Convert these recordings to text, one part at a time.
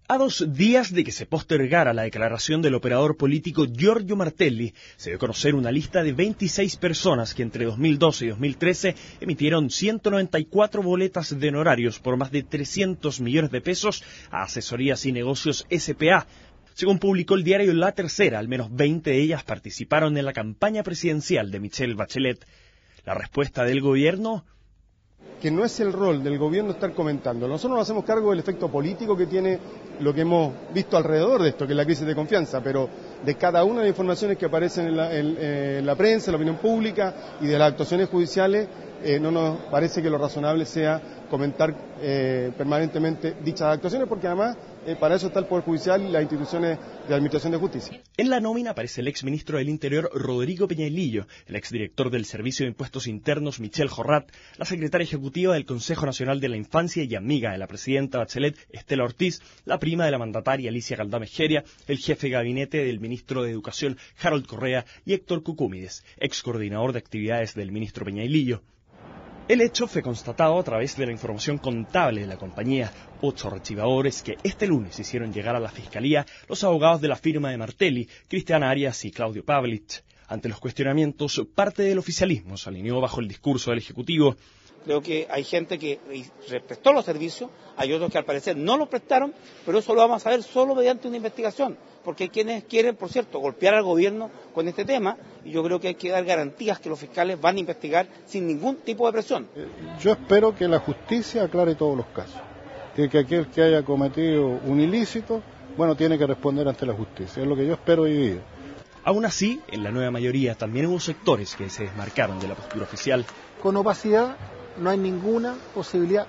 A 2 días de que se postergara la declaración del operador político Giorgio Martelli, se dio a conocer una lista de 26 personas que entre 2012 y 2013 emitieron 194 boletas de honorarios por más de 300 millones de pesos a Asesorías y Negocios S.p.A. Según publicó el diario La Tercera, al menos 20 de ellas participaron en la campaña presidencial de Michelle Bachelet. La respuesta del gobierno: que no es el rol del gobierno estar comentando. Nosotros nos hacemos cargo del efecto político que tiene lo que hemos visto alrededor de esto, que es la crisis de confianza, pero de cada una de las informaciones que aparecen en la prensa, en la opinión pública y de las actuaciones judiciales, no nos parece que lo razonable sea comentar permanentemente dichas actuaciones, porque además para eso está el Poder Judicial y las instituciones de Administración de Justicia. En la nómina aparece el exministro del Interior Rodrigo Peñailillo, el exdirector del Servicio de Impuestos Internos Michelle Jorrat, la secretaria ejecutiva del Consejo Nacional de la Infancia y amiga de la presidenta Bachelet, Estela Ortiz, la prima de la mandataria Alicia Galdames Geria, el jefe de gabinete del ministro de Educación Harold Correa y Héctor Cucúmides, ex coordinador de actividades del ministro Peñailillo. El hecho fue constatado a través de la información contable de la compañía. 8 archivadores que este lunes hicieron llegar a la Fiscalía los abogados de la firma de Martelli, Cristian Arias y Claudio Pavlich. Ante los cuestionamientos, parte del oficialismo se alineó bajo el discurso del Ejecutivo. Creo que hay gente que prestó los servicios, hay otros que al parecer no los prestaron, pero eso lo vamos a saber solo mediante una investigación, porque hay quienes quieren, por cierto, golpear al gobierno con este tema, y yo creo que hay que dar garantías que los fiscales van a investigar sin ningún tipo de presión. Yo espero que la justicia aclare todos los casos, que aquel que haya cometido un ilícito, tiene que responder ante la justicia, es lo que yo espero hoy día. Aún así, en la nueva mayoría también hubo sectores que se desmarcaron de la postura oficial. Con opacidad no hay ninguna posibilidad,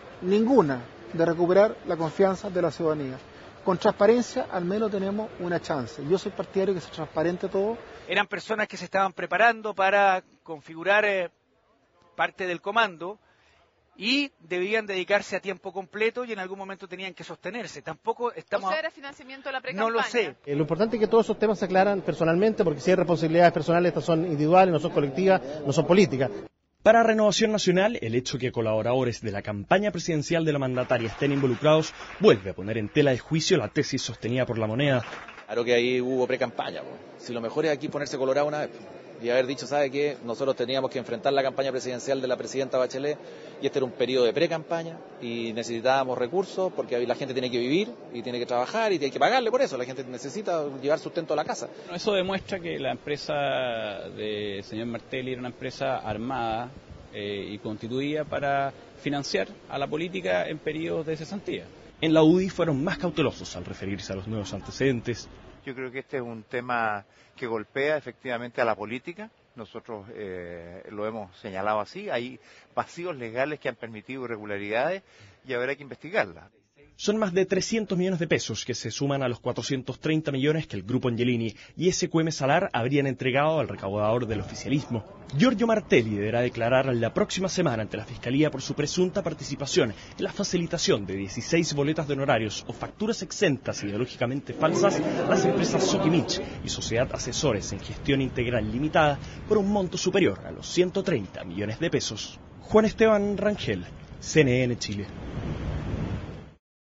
de recuperar la confianza de la ciudadanía. Con transparencia al menos tenemos una chance. Yo soy partidario de que sea transparente todo. Eran personas que se estaban preparando para configurar parte del comando y debían dedicarse a tiempo completo y en algún momento tenían que sostenerse. Tampoco estamos... ¿O sea, era financiamiento de la precampaña? No lo sé. Lo importante es que todos esos temas se aclaran personalmente, porque si hay responsabilidades personales, estas son individuales, no son colectivas, no son políticas. Para Renovación Nacional, el hecho que colaboradores de la campaña presidencial de la mandataria estén involucrados vuelve a poner en tela de juicio la tesis sostenida por La Moneda. Claro que ahí hubo pre-campaña. Si lo mejor es aquí ponerse colorado una vez y haber dicho, ¿sabe qué? Nosotros teníamos que enfrentar la campaña presidencial de la presidenta Bachelet y este era un periodo de pre-campaña y necesitábamos recursos porque la gente tiene que vivir y tiene que trabajar y hay que pagarle por eso. La gente necesita llevar sustento a la casa. Eso demuestra que la empresa del señor Martelli era una empresa armada y constituida para financiar a la política en periodos de cesantía. En la UDI fueron más cautelosos al referirse a los nuevos antecedentes. Yo creo que este es un tema que golpea efectivamente a la política. Nosotros lo hemos señalado así. Hay vacíos legales que han permitido irregularidades y habrá que investigarlas. Son más de 300 millones de pesos que se suman a los 430 millones que el Grupo Angelini y SQM Salar habrían entregado al recaudador del oficialismo. Giorgio Martelli deberá declarar la próxima semana ante la Fiscalía por su presunta participación en la facilitación de 16 boletas de honorarios o facturas exentas ideológicamente falsas a las empresas Sokimich y Sociedad Asesores en Gestión Integral Limitada por un monto superior a los 130 millones de pesos. Juan Esteban Rangel, CNN Chile.